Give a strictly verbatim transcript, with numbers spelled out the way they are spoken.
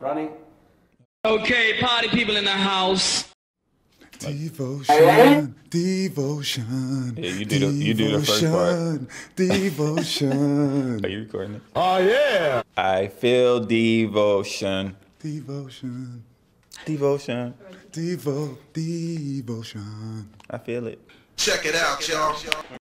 Running. Okay, party people in the house. Devotion, devotion. Yeah, you do the you do the first part. Devotion. Are you recording it? Oh yeah. I feel devotion. Devotion. Devotion. Devo, devotion. I feel it. Check it out, y'all.